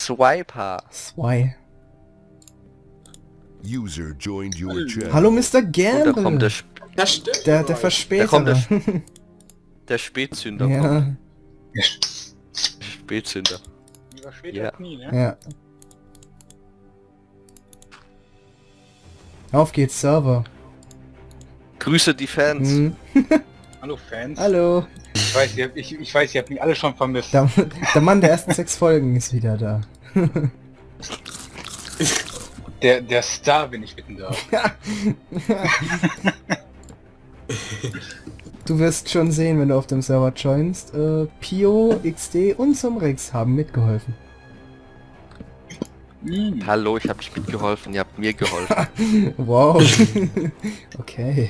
Swiper. Zwei. User joined your channel. Hallo Mr. Und da kommt Gamble. der, Das stimmt. Der da kommt Verspäter. der Spätzünder. Ja, Spätzünder. Lieber später Ja. als nie, ne? ja. Auf geht's, Server. Grüße die Fans. Hm. Hallo Fans. Hallo. Ich weiß, ihr habt mich alle schon vermisst. Der Mann der ersten 6 Folgen ist wieder da. Der Star, wenn ich bitten darf. Du wirst schon sehen, wenn du auf dem Server joinst. Pio, XD und Somrex haben mitgeholfen. Hallo, ich habe nicht mitgeholfen, ihr habt mir geholfen. Wow. Okay.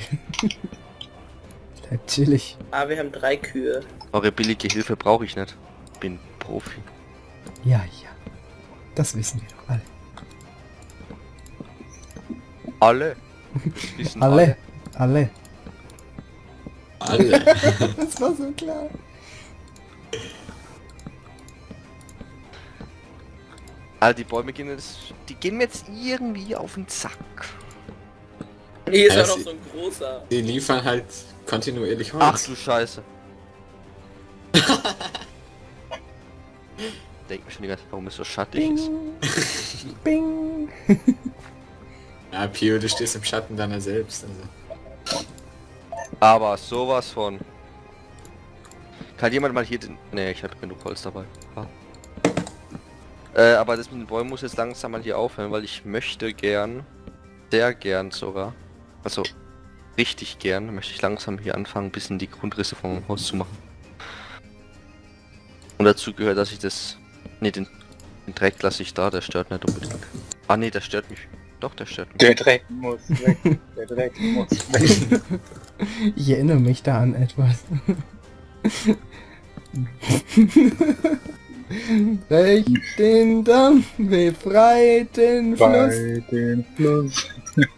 Bleib chillig. Ah, wir haben 3 Kühe. Eure billige Hilfe brauche ich nicht. Bin Profi. Ja, ja. Das wissen wir doch alle. Alle. Wissen Alle. Alle. Alle. Das war so klar. All die Bäume gehen jetzt, die gehen mir jetzt irgendwie auf den Zack. Hier ist Ja, auch noch sie- so ein großer. Die liefern halt kontinuierlich Holz. Ach du Scheiße. Denk mir schon die ganze Zeit, warum es so schattig ist. Bing. Ja, Pio, du stehst im Schatten deiner selbst. Also. Aber sowas von. Kann jemand mal hier den... Ne, ich habe genug Holz dabei. Ha. Aber das mit den Bäumen muss jetzt langsam mal hier aufhören, weil ich möchte gern, sehr gern sogar, also richtig gern, möchte ich langsam hier anfangen, ein bisschen die Grundrisse vom Haus zu machen. Und dazu gehört, dass ich das... Ne, den Dreck lasse ich da, der stört nicht unbedingt. Ah ne, der stört mich. Doch, der stört mich. Der Dreck muss weg. Der Dreck muss weg. Ich erinnere mich da an etwas. Recht den Damm, befreit den Fluss. Bei dem Fluss.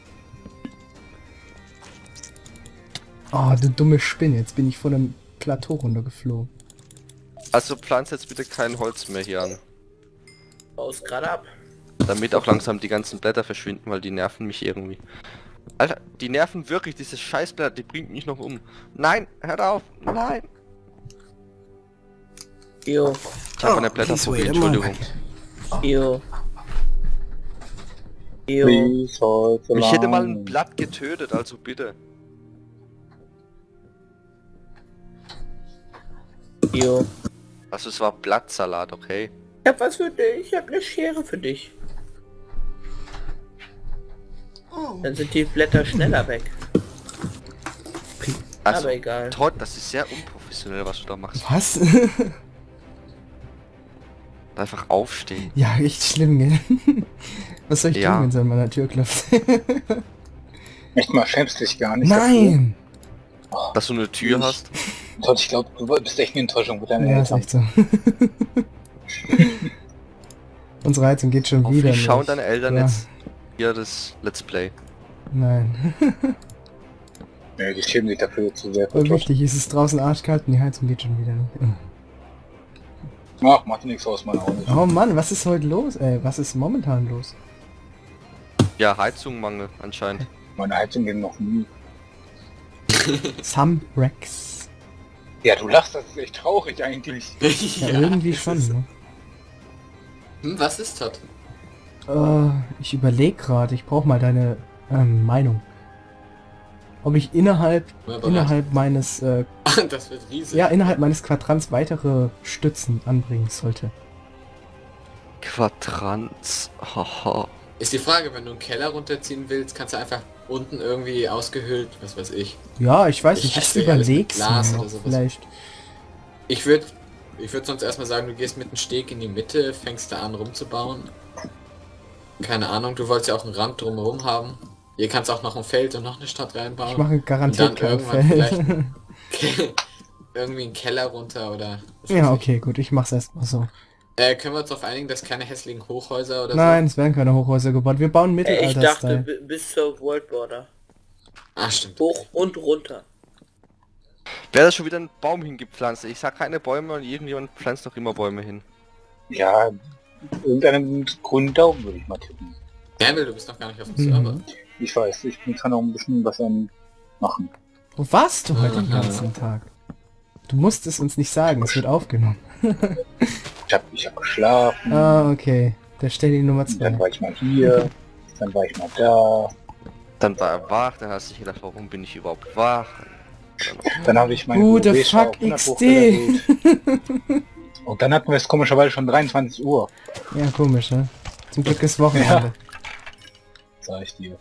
Oh, du dumme Spinne, jetzt bin ich von einem Plateau runtergeflogen. Also pflanzt jetzt bitte kein Holz mehr hier an. Baust gerade ab. Damit auch langsam die ganzen Blätter verschwinden, weil die nerven mich irgendwie. Alter, die nerven wirklich, dieses Scheißblatt, die bringt mich noch um. Nein, hört auf, nein. Jo, Ich habe eine Blätterphobie, Entschuldigung. jo. Jo. Please hold the Mich hätte mal line. ein Blatt getötet, also bitte. Jo. Also es war Blattsalat, okay? Ich hab was für dich. Ich hab eine Schere für dich. Dann sind die Blätter schneller weg. Also, Aber egal. Todd, das ist sehr unprofessionell, was du da machst. Was? Einfach aufstehen. Ja, echt schlimm, gell? Was soll ich Ja. tun, wenn es an meiner Tür klopft? Echt mal, schämst dich gar nicht. Nein! Dass du eine Tür hast. Dafür. Todd, ich glaube, du bist echt eine Enttäuschung mit deinen Ja, ist Eltern. echt so. Unsere Heizung geht schon wieder Hoffentlich schauen nicht. deine Eltern Ja. jetzt hier das Let's Play. Nein. Nee, die schämen sich dafür zu sehr. Voll wichtig, es ist draußen arschkalt und die Heizung geht schon wieder nicht. Ach, macht nichts aus, meiner Augen. Oh Mann, was ist heute los, ey? Was ist momentan los? Ja, Heizungmangel anscheinend. Meine Heizung ging noch nie. Some Rex. Ja, du lachst, das ist echt traurig eigentlich. Ja, irgendwie das schon, ist- ne? Was ist Todd? Ich überlege gerade, ich brauche mal deine Meinung. Ob ich innerhalb meines Das wird riesig. ja, innerhalb meines Quadrants weitere Stützen anbringen sollte. Quadranz. Haha. Ist die Frage, wenn du einen Keller runterziehen willst, kannst du einfach unten irgendwie ausgehöhlt, was weiß ich. Ja, ich weiß Ich nicht, ich hasse ja alles mit überleg's Glas mir oder noch, sowas. vielleicht. Ich würde sonst erstmal sagen, du gehst mit einem Steg in die Mitte, fängst da an rumzubauen. Keine Ahnung, du wolltest ja auch einen Rand drumherum haben. Hier kannst du auch noch ein Feld und noch eine Stadt reinbauen. Ich mache garantiert Und dann kein irgendwann Feld. irgendwie einen Keller runter oder... was weiß Ja, ich. okay, gut, ich mach's erstmal so. Können wir uns darauf einigen, dass keine hässlichen Hochhäuser oder Nein, es werden keine Hochhäuser gebaut. Wir bauen Ich dachte Mittelalter-Style. bis zur World Border. so? Ah, stimmt. Hoch und runter. Wer da schon wieder einen Baum hingepflanzt? Ich sag keine Bäume und irgendjemand pflanzt doch immer Bäume hin. Ja, irgendeinen grünen Daumen, würde ich mal tippen. Campbell, du bist noch gar nicht auf dem Server. Ich weiß, ich bin zwar noch ein bisschen was am machen. Wo warst du heute den ganzen Tag? Du musst es uns nicht sagen, es wird aufgenommen. Ich hab geschlafen, Ah, okay. Da steht die Nummer dann 2. war ich mal hier, dann war ich mal da, Dann war er wach, dann hast du dich gedacht, warum bin ich überhaupt wach? dann habe ich meine Who the WoW-Schau fuck auf 100 XD? hochgelevelt. Und dann hatten wir es komischerweise schon 23 Uhr, Ja, komisch, ne? Zum Glück ist Wochenende. sag ich dir.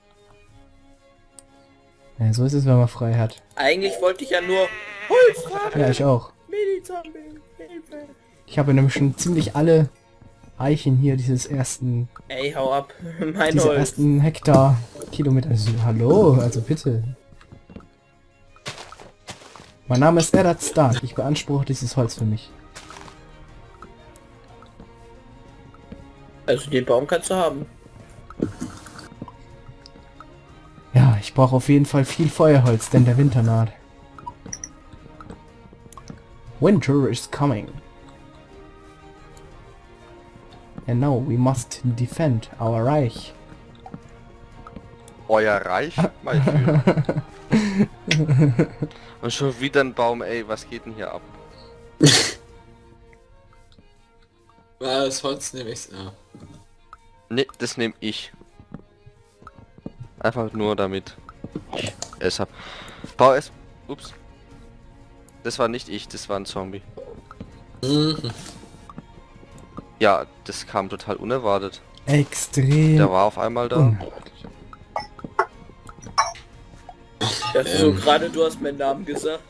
Ja, so ist es, wenn man frei hat. Eigentlich wollte ich ja nur Holzfaden, Ja, ich auch. Mini-Zombie, Hilfe. Ich habe nämlich schon ziemlich alle Eichen hier dieses ersten, Ey, hau ab. Mein diese Holz. ersten Hektar Kilometer. Also, hallo, also bitte. Mein Name ist Eddard Stark. Ich beanspruche dieses Holz für mich. Also den Baum kannst du haben. Ja, ich brauche auf jeden Fall viel Feuerholz, denn der Winter naht. Winter is coming. And now we must defend our Reich. Euer Reich? Mein Führer. Und schon wieder ein Baum, ey, was geht denn hier ab? Das Holz nehme ich. Ah. Ne, das nehme ich. Einfach nur damit ich es hab. Bau es. Ups. Das war nicht ich, das war ein Zombie. Mhm. Ja, das kam total unerwartet. Extrem. Der war auf einmal da. unerwartet. Ich dachte so gerade, du hast meinen Namen gesagt.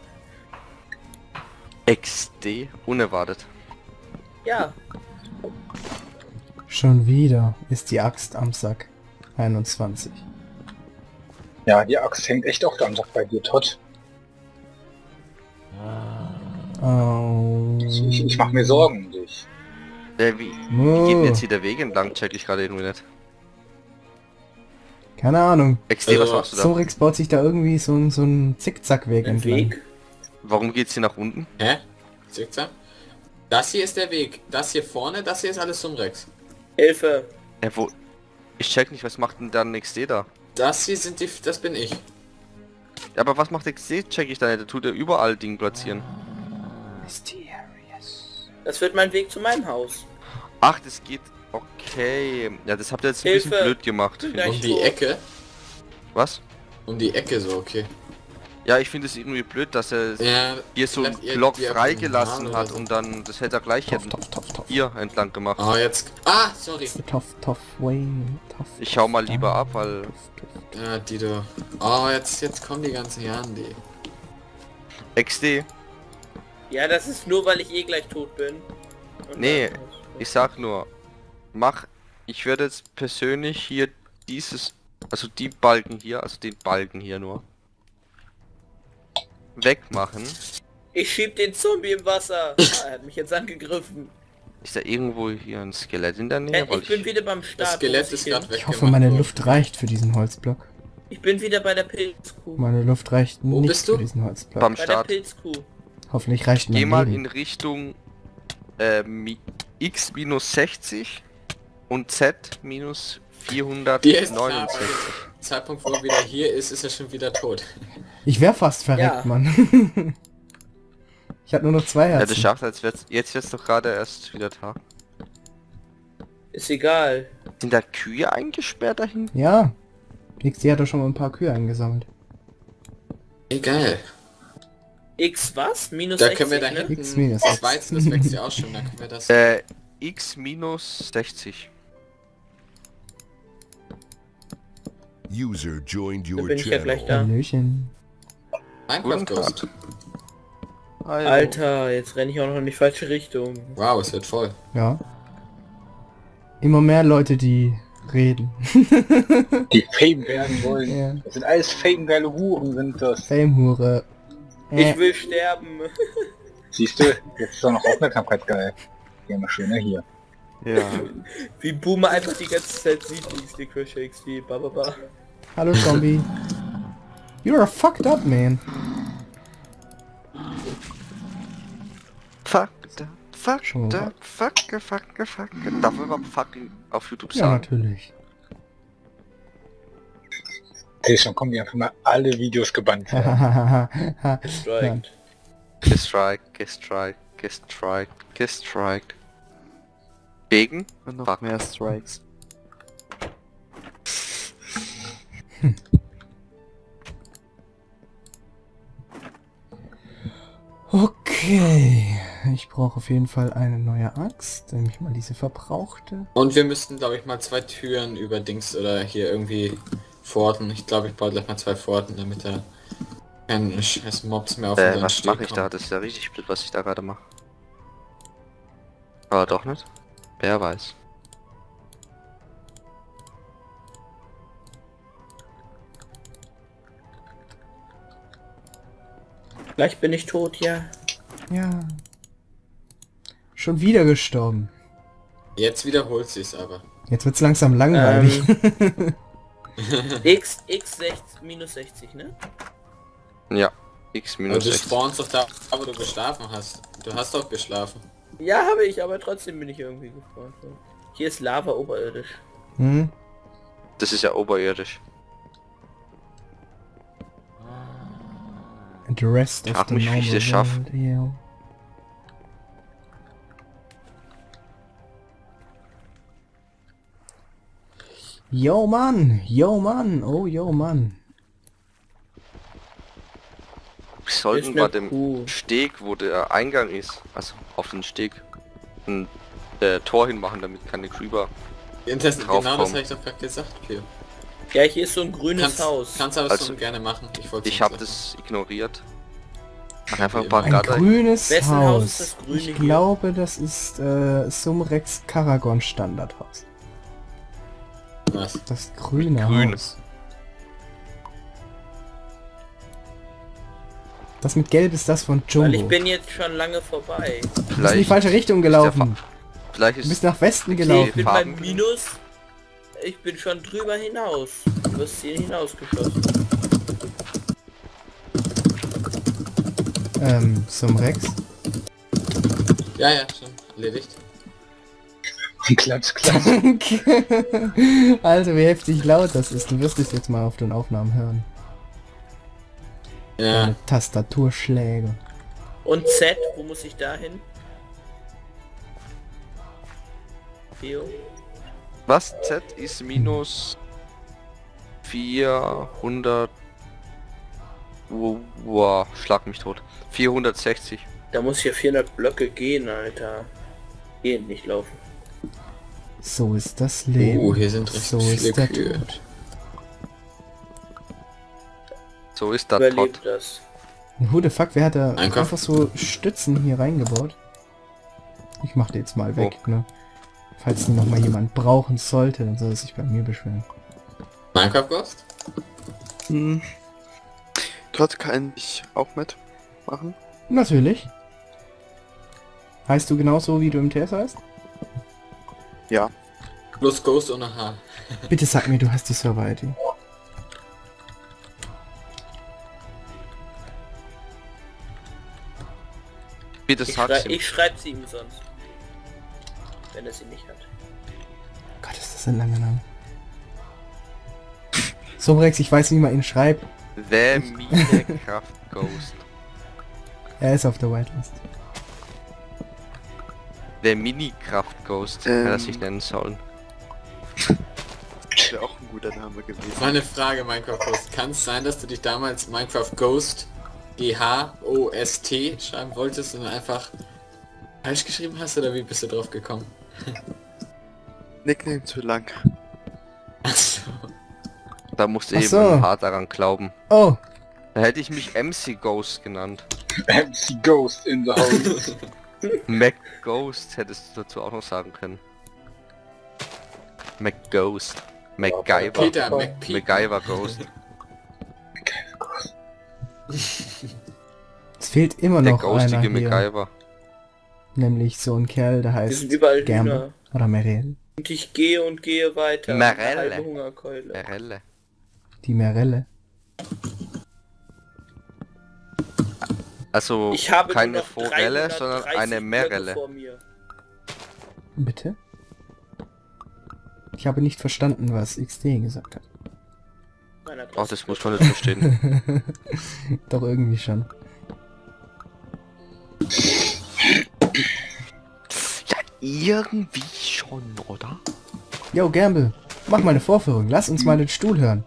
XD, unerwartet. Ja. Schon wieder ist die Axt am Sack. 21. Ja, die Axt hängt echt oft am Sack bei dir, Todd. Oh. Ich mach mir Sorgen um dich. Wie geht denn jetzt hier der Weg entlang? Check ich gerade irgendwie nicht. Keine Ahnung. XD, was Also, machst du da? Sorix baut sich da irgendwie so ein Zickzackweg Ein entlang. Weg. Warum geht's hier nach unten? Hä? Zickzack? Das hier ist der Weg. Das hier vorne, das hier ist alles Sumrex. Hilfe. Ja, wo? Ich check nicht, was macht denn dann XD da? Das hier sind die. Das bin ich. Ja, aber was macht XD? Check ich da nicht. Da tut er überall Ding platzieren. Mysterious. Das wird mein Weg zu meinem Haus. Ach, das geht. Okay. Ja, das habt ihr jetzt ein bisschen Hilfe. blöd gemacht. Bin Find gleich ich. Um die Ecke. Was? Um die Ecke so, okay. Ja, ich finde es irgendwie blöd, dass er Ja, hier so einen vielleicht ihr- Block die auf freigelassen den hat Haaren und dann das hätte er gleich Tough, hätten tough, tough, tough. hier entlang gemacht. Oh, jetzt. Ah, sorry. Tough, tough way. Tough. Ich hau mal lieber ab, weil Ja, Dido. Oh, jetzt kommen die ganzen Jahren, die. XD. Ja, das ist nur, weil ich eh gleich tot bin. Und Nee, dann- ich sag nur, ich werde jetzt persönlich hier dieses, also die Balken hier, also den Balken hier nur wegmachen. Ich schieb den Zombie im Wasser. Er hat mich jetzt angegriffen. Ist da irgendwo hier ein Skelett in der Nähe? Weil Ich bin wieder beim Start. Das Skelett wo muss ist ich gerade hin? weg. Ich hoffe, meine Luft reicht für diesen Holzblock. Ich bin wieder bei der Pilzkuh. Meine Luft reicht Wo nicht bist du? für diesen Holzblock. beim Bei der Start. Pilzkuh. Hoffentlich reicht Geh mein mal Leben. in Richtung x minus 60 und z minus Die ist klar, bei 469. dem Zeitpunkt, wo er wieder hier ist, ist er schon wieder tot. Ich wäre fast verreckt, Ja. Mann. Ich hab nur noch 2 Ja, Herzen. das schafft, jetzt wird's doch gerade erst wieder Tag. Ist egal. Sind da Kühe eingesperrt dahin? Ja. XD hat doch schon mal ein paar Kühe eingesammelt. Egal. X was? Minus Da 60, können wir da ne? hinten. X minus Das X. Weizen, das wächst ja auch schon, da können wir das. X minus 60. User joined Da your bin ich ja gleich channel. da. Hallöchen. Minecraft Guten Ghost. Tag. Hallo. Alter, jetzt renne ich auch noch in die falsche Richtung. Wow, es wird voll. Ja. Immer mehr Leute, die reden. Die Fame werden wollen. Ja. Das sind alles Fame-geile Huren, sind das. Fame-Hure. Ich will sterben. Siehst du, jetzt ist auch noch Aufmerksamkeit geil. Hier mal schön, ne, hier. Ja. Wie Boomer einfach die ganze Zeit sieht, die Crash XD. Bababa. Hallo Zombie. You're a fucked up man. Fucked up, Fuck, Schon the mal. fuck. Darf man überhaupt fucking auf YouTube Ja, sagen? natürlich. Hey, schon kommen die einfach mal alle Videos gebannt werden. Hahaha. Gestrikt. Gestriked. Gegen? Und noch Fuck. mehr Strikes. Okay. Ich brauche auf jeden Fall eine neue Axt, nämlich mal diese verbrauchte. Und wir müssten, glaube ich, mal 2 Türen über Dings oder hier irgendwie Pforten. Ich glaube, ich baue gleich mal 2 Pforten, damit da kein scheiß Mobs mehr auf unseren Was Steg mache ich kommen. da? Das ist ja richtig blöd, was ich da gerade mache. Aber doch nicht. Wer weiß. Gleich bin ich tot, ja. Ja. Schon wieder gestorben. Jetzt wiederholt sie es aber. Jetzt wird's langsam langweilig. X60, minus 60, ne? Ja. X Aber minus du 6. spawnst doch da, wo du geschlafen hast. Du hast doch geschlafen. Ja, habe ich, aber trotzdem bin ich irgendwie gespawnt. Hier ist Lava oberirdisch. Hm? Das ist ja oberirdisch. And the rest Ich of frag the mich, wie ich normal das schaff. world, yeah. Yo Mann, oh yo Mann. Wir sollten Ist bei eine dem Kuh. Steg, wo der Eingang ist, also auf den Steg, ein Tor hinmachen, damit keine Creeper. Genau das Draufkommen. habe ich doch gerade gesagt, Pio. Ja, hier ist so ein grünes Haus. Kannst aber Also, so gerne machen. Ich habe das ignoriert. Einfach ein paar Ein Gatter. grünes Wessen Haus Haus. ist das grüne Ich hier? glaube, das ist Sumrex Karagon Standardhaus. Was? Das grüne Grün. Haus. Das mit Gelb ist das von Weil ich Jumbo. bin jetzt schon lange vorbei. Du bist in die falsche Richtung gelaufen. Vielleicht Du bist ist nach Westen Okay, ich gelaufen. bin beim Farben- Minus. Ich bin schon drüber hinaus. Du wirst hier hinausgeschossen. Sumrex. Ja, ja, schon. Erledigt. Klatsch, klatsch. Also wie heftig laut das ist. Du wirst es jetzt mal auf den Aufnahmen hören. Ja. Deine Tastaturschläge. Und Z, wo muss ich da hin? Theo? was? Z ist minus 400. Wow, schlag mich tot. 460. Da muss ich ja 400 Blöcke gehen, Alter. Gehen, nicht laufen. So ist das Leben. Hier sind richtig so ist viele der Kühe. Tod. So ist das Überlebt Tot. das. Who the fuck, wer hat da Einkauf. einfach so Stützen hier reingebaut? Ich mach die jetzt mal weg, ne? Falls die noch mal jemand brauchen sollte, dann soll er sich bei mir beschweren. Minecraft Ghost? Hm. Gott, kann ich auch mitmachen? Natürlich. Heißt du genauso, wie du im TS heißt? Ja. Plus Ghost ohne H. Bitte sag mir, du hast die Server-ID. Bitte sag's ihm. Ich schreibe sie ihm sonst. Wenn er sie nicht hat. Gott, ist das ein langer Name. So, Rex, ich weiß, wie man ihn schreibt. The Minecraft Ghost. Er ist auf der Whitelist. Der Minikraft Ghost hätte er sich nennen sollen. Das wäre auch ein guter Name gewesen. Meine Frage, Minecraft Ghost. Kann es sein, dass du dich damals Minecraft Ghost G-H-O-S-T schreiben wolltest und einfach falsch geschrieben hast, oder wie bist du drauf gekommen? Nickname zu lang. Achso. Da musste Ach eben so. hart daran glauben. Oh, Da hätte ich mich MC Ghost genannt. MC Ghost in the house. Mac Ghost hättest du dazu auch noch sagen können. Mac Ghost. MacGyver. Peter, MacPete. MacGyver Ghost. es fehlt immer Der noch einer ghostige hier. MacGyver. Nämlich so ein Kerl, der Wir heißt sind überall Gamble. Hühner. Oder Merel. Und ich gehe und gehe weiter. Merelle. Eine halbe Hungerkeule. Merelle. Die Merelle. Also Ich habe keine nur noch Forelle, sondern 330 eine Blöcke Merelle. vor mir. Bitte? Ich habe nicht verstanden, was XD gesagt hat. Meiner Ach, das muss man nicht verstehen. Doch irgendwie schon. Ja, irgendwie schon, oder? Yo, Gamble, mach mal eine Vorführung. Lass uns mal den Stuhl hören.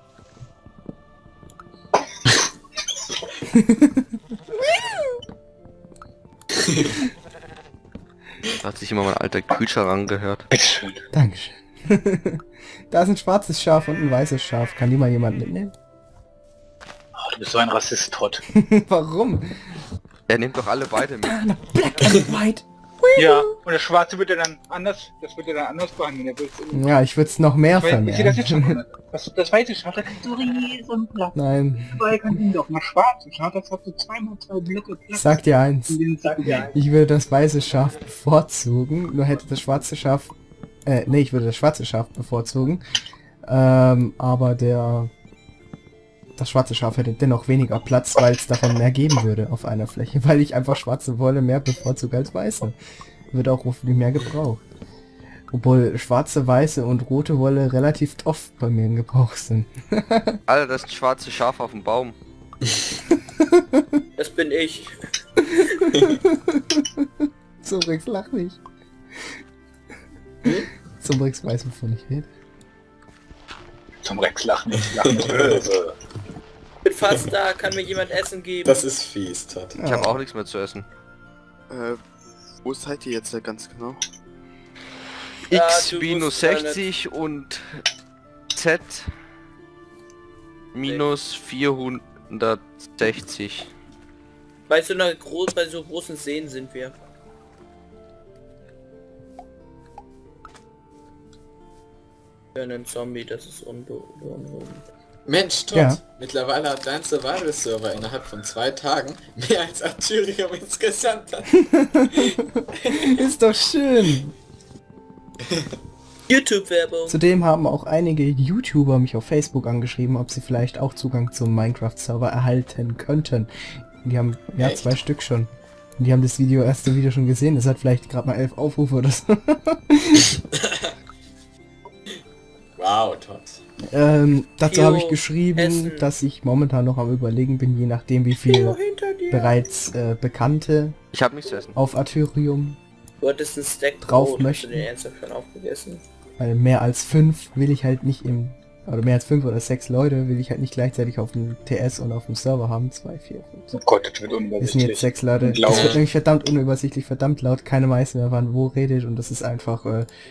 Da hat sich immer mein alter Kühlschrank angehört. Bitteschön. Dankeschön. Da ist ein schwarzes Schaf und ein weißes Schaf. Kann die mal jemand mitnehmen? Oh, du bist so ein Rassist, Todd. Warum? Er nimmt doch alle beide mit. Black and White. Ja, und das Schwarze wird ja dann anders, das wird ja dann anders behandeln. Ja, ich würde es noch mehr Ich sehe das jetzt schon. vermehren. Das weiße Schaf, das hat so riesen Platz. Nein, Überall kann ihn doch. Das schwarze Schaf, das hat so 2x2 Blöcke Platz. ich sag dir eins. Ja. Ich würde das weiße Schaf bevorzugen, nur hätte das schwarze Schaf... nee, ich würde das schwarze Schaf bevorzugen. Aber das schwarze Schaf hätte dennoch weniger Platz, weil es davon mehr geben würde auf einer Fläche, weil ich einfach schwarze Wolle mehr bevorzuge als weiße. Wird auch hoffentlich mehr gebraucht. Obwohl schwarze, weiße und rote Wolle relativ oft bei mir in Gebrauch sind. Alter, das ist ein schwarzes Schaf auf dem Baum. Das bin ich. Zumrex, lach nicht. Zumrex weiß, wovon ich rede. Zum Rex lachen nicht, lachen ist böse. Ich bin fast da, kann mir jemand Essen geben? Das ist fies, Todd. Ich habe auch nichts mehr zu essen. Wo seid ihr jetzt ganz genau? Ja, X du minus musst da 60 und Z minus 460. Bei so großen Seen sind wir. Für einen Zombie, das ist unbewohnt. Mensch, Todd, Ja. mittlerweile hat dein Survival-Server innerhalb von 2 Tagen mehr als Artyrium insgesamt hat. Ist doch schön. YouTube-Werbung. Zudem haben auch einige YouTuber mich auf Facebook angeschrieben, ob sie vielleicht auch Zugang zum Minecraft-Server erhalten könnten. Die haben, ja, Echt? 2 Stück schon. Und die haben das erste Video schon gesehen. Das hat vielleicht gerade mal 11 Aufrufe oder so. Wow, Todd. Dazu Theo, habe ich geschrieben, Essen. dass ich momentan noch am Überlegen bin, je nachdem wie viel Hinter dir. bereits Bekannte Ich habe nichts zu essen. auf Arthurium, Du hattest einen Stack drauf Brot. Hast möchten. du den ernsthaft schon aufgegessen? weil mehr als 5 will ich halt nicht oder mehr als 5 oder 6 Leute will ich halt nicht gleichzeitig auf dem TS und auf dem Server haben. 2, 4, 5. Oh Gott, das wird Wir sind jetzt unübersichtlich. 6 Leute. Und laut. Das wird nämlich verdammt unübersichtlich, verdammt laut. Keiner weiß mehr, wann wo redet und das ist einfach...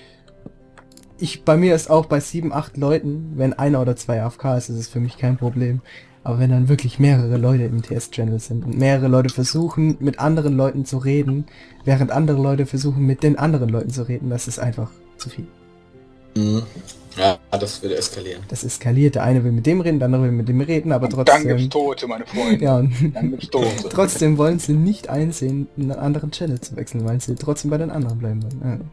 bei mir ist auch bei 7, 8 Leuten, wenn einer oder 2 AFK ist es für mich kein Problem. Aber wenn dann wirklich mehrere Leute im TS-Channel sind und mehrere Leute versuchen, mit anderen Leuten zu reden, während andere Leute versuchen, mit den anderen Leuten zu reden, das ist einfach zu viel. Mhm. Ja, das würde eskalieren. Das eskaliert. Der eine will mit dem reden, der andere will mit dem reden, aber Und dann gibt's trotzdem... Tote, meine Freunde. Ja, und Dann gibt's Tote. trotzdem wollen sie nicht einsehen, einen anderen Channel zu wechseln, weil sie trotzdem bei den anderen bleiben wollen.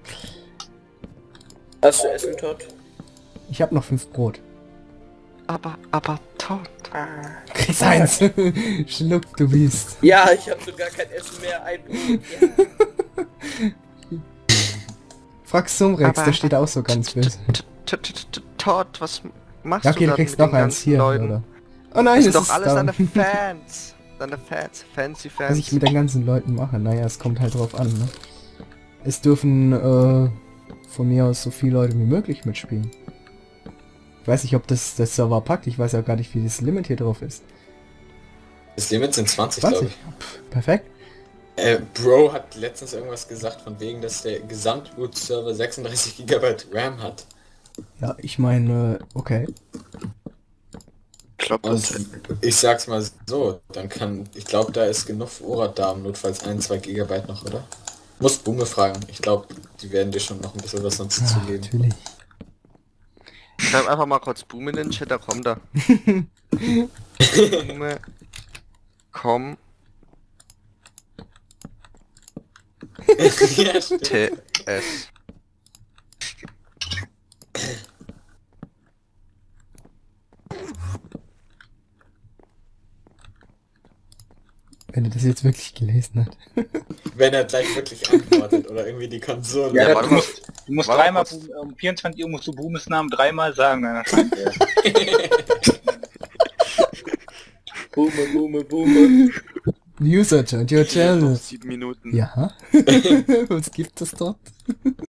Ja. Hast du Essen, Todd? Ich habe noch 5 Brot. Aber tot. Kriegst eins. Schluck, du Biest. Ja, ich habe sogar kein Essen mehr. Ein Brot. Ja. Frag Sumrex, Aber- der steht auch so ganz böse. Todd, was machst Ja, du okay, du da kriegst mit noch den eins ganzen hier, Leuten? oder? Oh nein, Das es sind ist doch alles da. deine Fans. Deine Fans, fancy Fans. Was ich mit den ganzen Leuten mache, naja, es kommt halt drauf an, ne? Es dürfen von mir aus so viele Leute wie möglich mitspielen. Ich weiß nicht, ob das Server packt, ich weiß ja gar nicht, wie das Limit hier drauf ist. Das Limit sind 20, glaube 20? Perfekt. ich. Bro hat letztens irgendwas gesagt von wegen, dass der Gesamtroot-Server 36 GB RAM hat. Ja, ich meine, okay. Ich glaube, Und ich sag's mal so, dann ich glaube, da ist genug Vorrat da, notfalls 1, 2 GB noch, oder? Muss Bume fragen. Ich glaube, die werden dir schon noch ein bisschen was sonst Ja, zu geben. natürlich. Schreib einfach mal kurz Boom in den Chat, da kommt er. Boom, komm, Ja, stimmt. TS. Wenn er das jetzt wirklich gelesen hat. Wenn er gleich wirklich antwortet oder irgendwie die Konsole. Ja, Ja, warte du mal. musst Warte dreimal, mal kurz. um 24 Uhr musst du Boomes Namen dreimal sagen, dann erscheint er. Boomer. User joined your channel. Noch 7 Minuten. Ja. Was gibt es dort?